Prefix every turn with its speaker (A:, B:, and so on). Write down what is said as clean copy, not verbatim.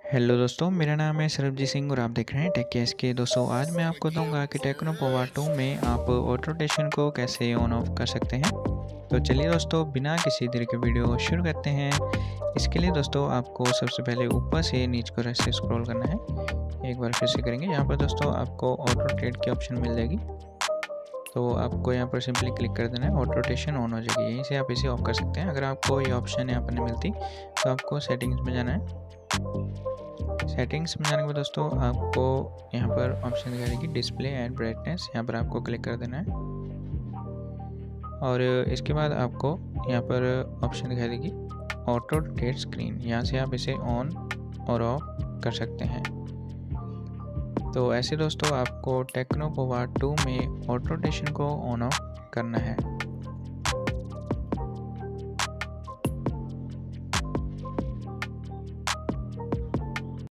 A: Hello दोस्तों, मेरा नाम है सरबजीत सिंह और आप देख रहे हैं टेक केस के। दोस्तों आज मैं आपको बताऊंगा कि टेक्नो पोवा 2 में आप ऑटो रोटेशन को कैसे ऑन ऑफ कर सकते हैं। तो चलिए दोस्तों, बिना किसी देर के वीडियो शुरू करते हैं। इसके लिए दोस्तों आपको सबसे पहले ऊपर से नीचे को ऐसे स्क्रॉल करना है। एक बार फिर से करेंगे। यहाँ पर दोस्तों आपको ऑटो रोटेट की ऑप्शन मिल जाएगी, तो आपको यहाँ पर सिंपली क्लिक कर देना है। ऑटो रोटेशन ऑन हो जाएगी, यहीं से आप इसे ऑफ कर सकते हैं। अगर आपको ये ऑप्शन यहाँ पर नहीं मिलती तो आपको सेटिंग्स में जाना है। सेटिंग्स में जाने के बाद दोस्तों आपको यहाँ पर ऑप्शन दिखाई देगी डिस्प्ले एंड ब्राइटनेस, यहाँ पर आपको क्लिक कर देना है। और इसके बाद आपको यहाँ पर ऑप्शन दिखाई देगी ऑटो रोटेट स्क्रीन, यहाँ से आप इसे ऑन और ऑफ कर सकते हैं। तो ऐसे दोस्तों आपको टेक्नो पोवा 2 में ऑटो रोटेशन को ऑन ऑफ करना है।